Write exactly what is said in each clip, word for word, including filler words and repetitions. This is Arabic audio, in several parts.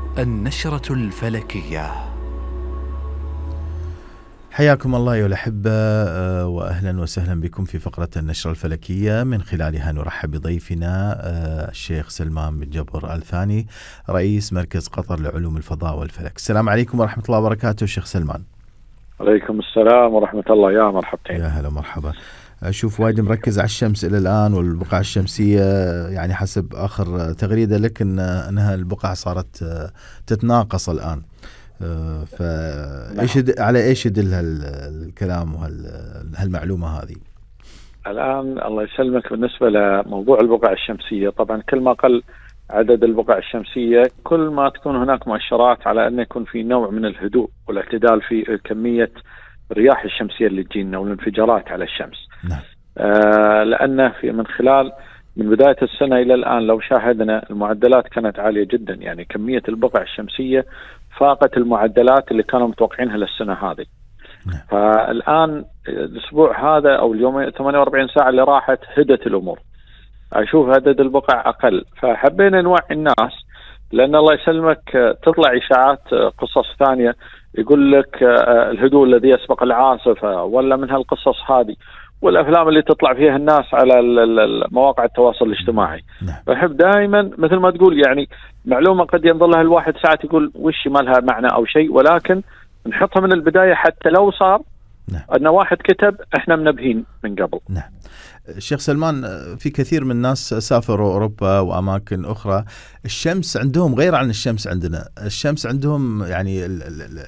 النشرة الفلكية. حياكم الله أيها الأحبة، وأهلا وسهلا بكم في فقرة النشرة الفلكية، من خلالها نرحب بضيفنا الشيخ سلمان بن جبر آل ثاني، رئيس مركز قطر لعلوم الفضاء والفلك. السلام عليكم ورحمة الله وبركاته شيخ سلمان. عليكم السلام ورحمة الله، يا مرحبتين. يا هلا مرحبا. أشوف وايد مركز على الشمس إلى الآن والبقع الشمسية، يعني حسب آخر تغريدة لك إن أنها البقع صارت تتناقص الآن، فإيش على إيش يدل هالكلام وهالمعلومة هذه؟ الآن الله يسلمك، بالنسبة لموضوع البقع الشمسية، طبعا كل ما قل عدد البقع الشمسية كل ما تكون هناك مؤشرات على أن يكون في نوع من الهدوء والاعتدال في كمية الرياح الشمسية اللي تجينا والانفجارات على الشمس. نعم. آه لأنه في من خلال من بداية السنة إلى الآن لو شاهدنا المعدلات كانت عالية جدا، يعني كمية البقع الشمسية فاقت المعدلات اللي كانوا متوقعينها للسنة هذه. نعم. فالآن الأسبوع هذا أو اليوم ثمانية وأربعين ساعة اللي راحت هدت الأمور، أشوف عدد البقع أقل، فحبينا نوعي الناس، لأن الله يسلمك تطلع إشاعات قصص ثانية يقول لك الهدوء الذي يسبق العاصفة ولا من هالقصص هذه، والأفلام اللي تطلع فيها الناس على مواقع التواصل الاجتماعي. نعم. فأحب دائما مثل ما تقول، يعني معلومة قد ينظر لها الواحد ساعات يقول وش ما لها معنى أو شيء، ولكن نحطها من البداية حتى لو صار نعم. أن واحد كتب إحنا منبهين من قبل. نعم. الشيخ سلمان، في كثير من الناس سافروا أوروبا وأماكن أخرى، الشمس عندهم غير عن الشمس عندنا، الشمس عندهم يعني ال ال ال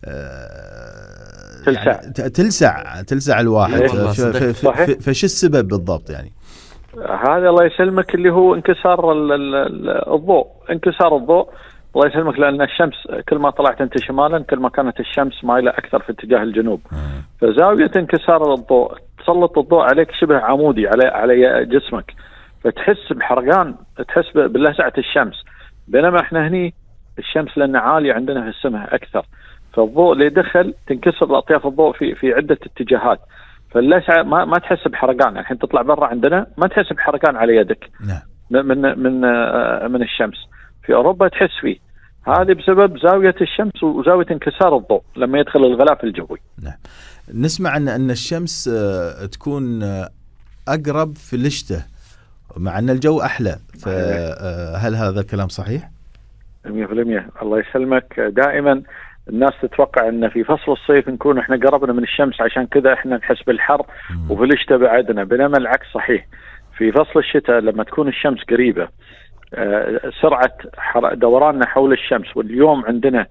تلسع يعني تلسع تلسع الواحد. فش السبب بالضبط يعني؟ هذا الله يسلمك اللي هو انكسار الضوء، انكسار الضوء الله يسلمك، لأن الشمس كل ما طلعت انت شمالا كل ما كانت الشمس مايلة أكثر في اتجاه الجنوب. فزاوية انكسار الضوء تسلط الضوء عليك شبه عمودي على على جسمك، فتحس بحرقان، تحس بلسعة الشمس، بينما احنا هني الشمس لأن عالية عندنا في السماء أكثر، فالضوء اللي دخل تنكسر أطياف الضوء في في عدة اتجاهات، فاللسعة ما ما تحس بحرقان. الحين تطلع برا عندنا ما تحس بحرقان على يدك. نعم. من من من الشمس. في أوروبا تحس فيه، هذه بسبب زاوية الشمس وزاوية انكسار الضوء لما يدخل الغلاف الجوي. نعم. نسمع أن أن الشمس تكون أقرب في الشتاء مع أن الجو أحلى، فهل هذا الكلام صحيح؟ مية بالمية. الله يسلمك، دائما الناس تتوقع أن في فصل الصيف نكون إحنا قربنا من الشمس عشان كذا إحنا نحس بالحر، وفي الشتاء بعدنا، بينما العكس صحيح. في فصل الشتاء لما تكون الشمس قريبة، سرعة دوراننا حول الشمس واليوم عندنا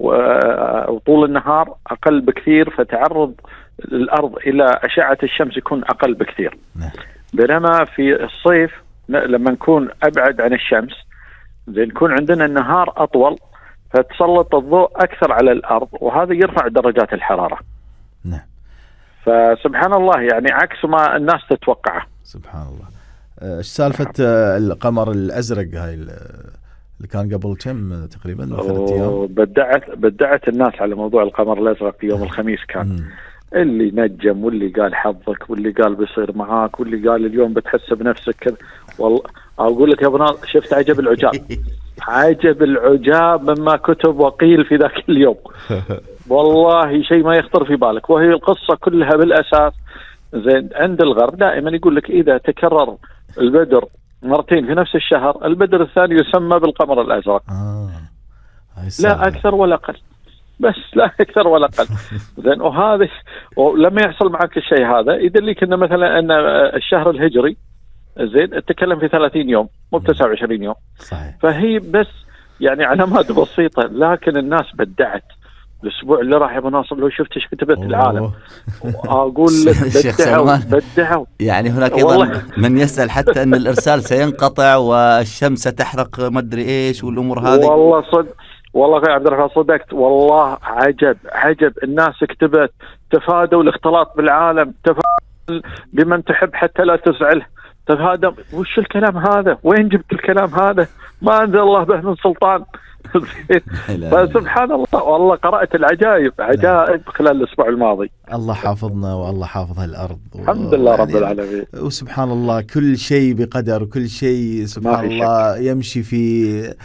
وطول النهار أقل بكثير، فتعرض الأرض إلى أشعة الشمس يكون أقل بكثير. بينما في الصيف لما نكون أبعد عن الشمس زي نكون عندنا النهار أطول، فتسلط الضوء أكثر على الأرض، وهذا يرفع درجات الحرارة. نعم. فسبحان الله، يعني عكس ما الناس تتوقعه. سبحان الله. ايش سالفة القمر الأزرق هاي اللي كان قبل كم تقريبا ثلاثة أيام؟ بدعت بدعت الناس على موضوع القمر الأزرق يوم الخميس كان. م. اللي نجم واللي قال حظك واللي قال بيصير معاك واللي قال اليوم بتحس بنفسك كذا. والله أقول لك يا ابن، شفت عجب العجاب عجب العجاب مما كتب وقيل في ذاك اليوم. والله شيء ما يخطر في بالك، وهي القصة كلها بالأساس زين عند الغرب دائما يقول لك إذا تكرر البدر مرتين في نفس الشهر، البدر الثاني يسمى بالقمر الأزرق. آه. لا أكثر ولا أقل، بس لا أكثر ولا أقل. زين، وهذا ولما يحصل معك الشيء هذا يدلك إن مثلا أن الشهر الهجري زين اتكلم في ثلاثين يوم مو تسعة وعشرين يوم. صحيح. فهي بس يعني علامات بسيطة، لكن الناس بدعت. الأسبوع اللي راح يا أبو ناصر لو شفت ايش كتبت العالم، أقول لك بدعوا بدعوا. يعني هناك أيضا من يسأل حتى أن الإرسال سينقطع والشمس ستحرق ما أدري إيش والأمور هذه. والله صد والله يا عبد الرحمن صدقت، والله عجب عجب. الناس كتبت تفادوا الاختلاط بالعالم، تفادوا بمن تحب حتى لا تزعله، تفادوا. وش الكلام هذا؟ وين جبت الكلام هذا؟ ما أنزل الله به من سلطان. فسبحان الله، والله قرأت العجائب عجائب خلال الأسبوع الماضي. الله حافظنا والله حافظ هالأرض. الحمد لله رب العالمين. وسبحان الله كل شيء بقدر، وكل شيء سبحان الله يمشي في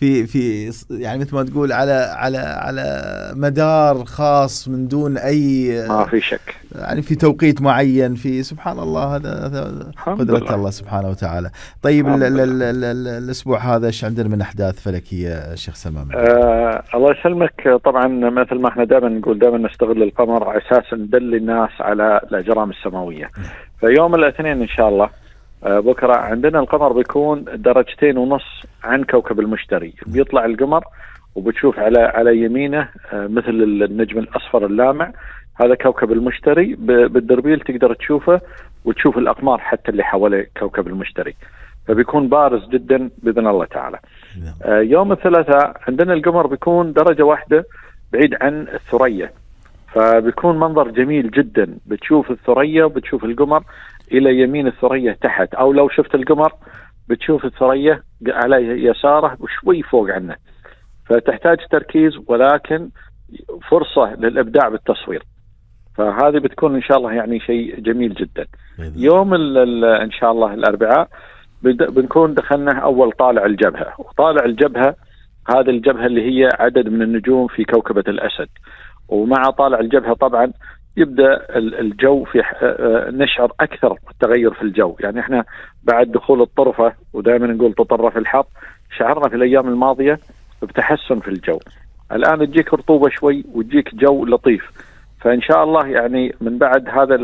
في في يعني مثل ما تقول على على على مدار خاص من دون أي ما في شك، يعني في توقيت معين، في سبحان الله هذا هذا قدرة الله. الله سبحانه وتعالى. طيب ال ال ال ال ال الأسبوع هذا ايش عندنا من أحداث فلكية شيخ سلمان؟ آه الله يسلمك. طبعا مثل ما احنا دائما نقول، دائما نستغل القمر على أساس ندل الناس على الأجرام السماوية. فيوم الاثنين إن شاء الله آه بكرة عندنا القمر بيكون درجتين ونص عن كوكب المشتري. بيطلع القمر وبتشوف على على يمينه آه مثل النجم الأصفر اللامع، هذا كوكب المشتري. بالدربيل تقدر تشوفه وتشوف الأقمار حتى اللي حوالي كوكب المشتري، فبيكون بارز جدا بإذن الله تعالى. آه يوم الثلاثاء عندنا القمر بيكون درجة واحدة بعيد عن الثريا، فبيكون منظر جميل جدا. بتشوف الثريا وبتشوف القمر إلى يمين الثريا تحت، أو لو شفت القمر بتشوف الثريا على يساره وشوي فوق عنه. فتحتاج تركيز ولكن فرصة للإبداع بالتصوير، فهذه بتكون إن شاء الله يعني شيء جميل جدا. يوم ال ال إن شاء الله الأربعاء بنكون دخلنا أول طالع الجبهة. وطالع الجبهة هذه الجبهة اللي هي عدد من النجوم في كوكبة الأسد. ومع طالع الجبهة طبعا يبدأ الجو في نشعر أكثر التغير في الجو. يعني إحنا بعد دخول الطرفة، ودائما نقول تطرف الحر، شعرنا في الأيام الماضية بتحسن في الجو. الآن تجيك رطوبة شوي وتجيك جو لطيف. فإن شاء الله يعني من بعد هذا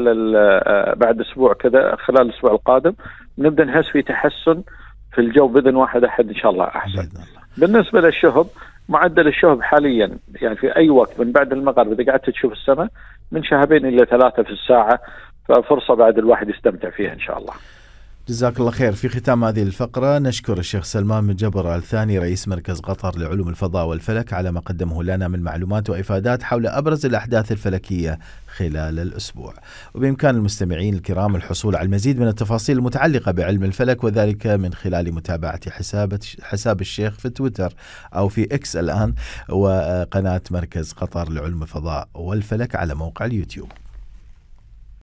بعد أسبوع كذا، خلال الأسبوع القادم نبدأ نحس في تحسن في الجو بإذن واحد أحد إن شاء الله أحسن. بالنسبة للشهب، معدل الشهب حاليا يعني في أي وقت من بعد المغرب إذا قعدت تشوف السماء من شهبين إلى ثلاثة في الساعة، ففرصة بعد الواحد يستمتع فيها إن شاء الله. جزاك الله خير. في ختام هذه الفقرة نشكر الشيخ سلمان بن جبر الثاني رئيس مركز قطر لعلوم الفضاء والفلك على ما قدمه لنا من معلومات وإفادات حول أبرز الأحداث الفلكية خلال الأسبوع. وبإمكان المستمعين الكرام الحصول على المزيد من التفاصيل المتعلقة بعلم الفلك، وذلك من خلال متابعة حساب حساب الشيخ في تويتر أو في إكس الآن، وقناة مركز قطر لعلوم الفضاء والفلك على موقع اليوتيوب.